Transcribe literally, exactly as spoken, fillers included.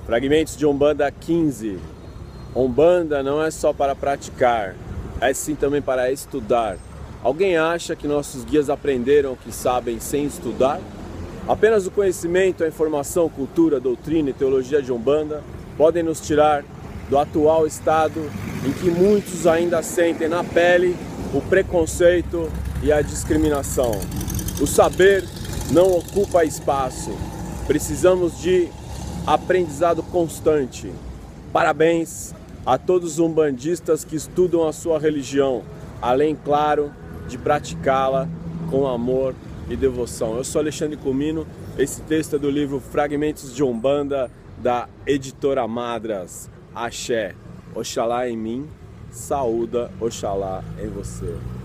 Fragmentos de Umbanda quinze. Umbanda não é só para praticar, é sim também para estudar. Alguém acha que nossos guias aprenderam o que sabem sem estudar? Apenas o conhecimento, a informação, cultura, doutrina e teologia de Umbanda podem nos tirar do atual estado em que muitos ainda sentem na pele o preconceito e a discriminação. O saber não ocupa espaço. Precisamos de aprendizado constante. Parabéns a todos os umbandistas que estudam a sua religião, além, claro, de praticá-la com amor e devoção. Eu sou Alexandre Comino, esse texto é do livro Fragmentos de Umbanda, da editora Madras. Axé, Oxalá em mim, saúda Oxalá em você.